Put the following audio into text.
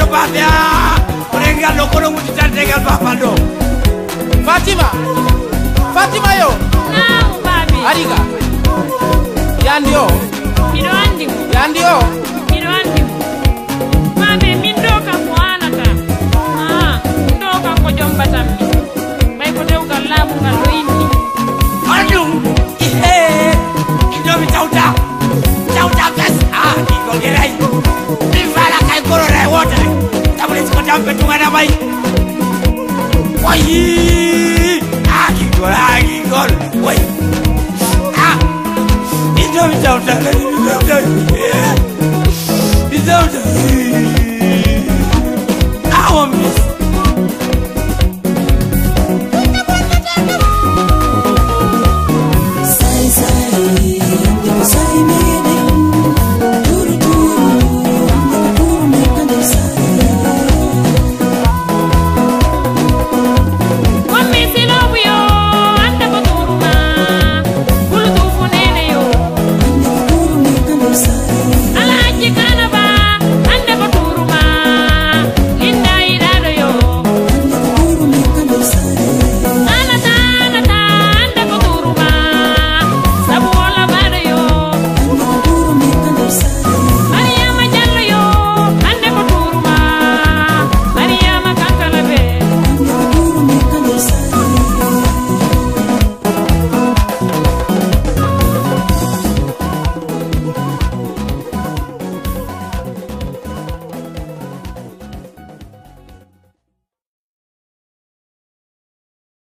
papia. Orenga lo kono mutitante gal papando. Fatima. Fatima yo. Naam babi. Ariga. Yandio. Mido andi. Yandio. Mido andi. Babi mindo ka mwana ka. Ndo ka ko jomba tammi. Bay ko dew gal labu gal do indi. Adu. Indo mi tauta. Tauta bes. Iko gerai. Mi fala kai korore wote. Tabule ko tambe tungana bay. Wai. Gol. Wait. It's not tauta. It's not. I want me.